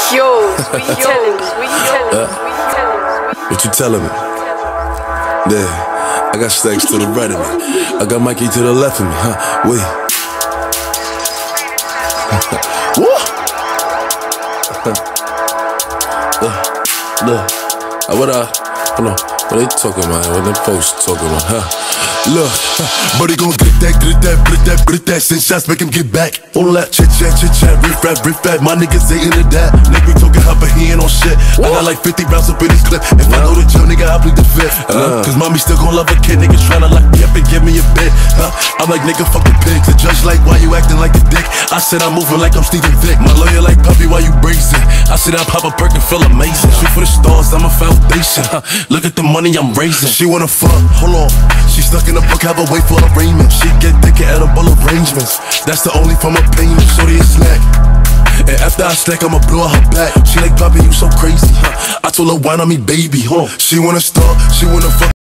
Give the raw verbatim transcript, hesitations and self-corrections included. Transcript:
Yo, what you telling me? What you telling me? What you telling me? What you telling me? Yeah, I got stacks to the right of me. I got Mikey to the left of me, huh? Wait. Woo! Look, look. What I, hold on, what they talking about? What them folks talking about, huh? Look, but he gon' get that, get that, get that, get that. Send shots, make him get back. All that chit chat, chit chat, riff rap, riff rap. My niggas ain't into that. Nigga talking hot, but he ain't on shit. I got like fifty rounds up in his clip. If I know the jail, nigga, I plead the fifth. Uh, Cause mommy still gon' love a kid. Niggas tryna lock me up and give me a bit. Huh? I'm like, nigga, fuck the pigs. The judge like, why you acting like a dick? I said I'm moving like I'm Steven Vick. My lawyer like, puppy, why you brazen? I said I pop a perk and feel amazing. Shoot for the stars, I'm a foundation. Look at the money I'm raising. She wanna fuck, hold on. She stuck in the book, have a wait for arraignment. She get thick at edible arrangements. That's the only form of payment. Shorty a snack. And after I stack, I'ma blow her back. She like, Poppy, you so crazy. I told her, wine on me, baby. Huh? She wanna start, she wanna fuck.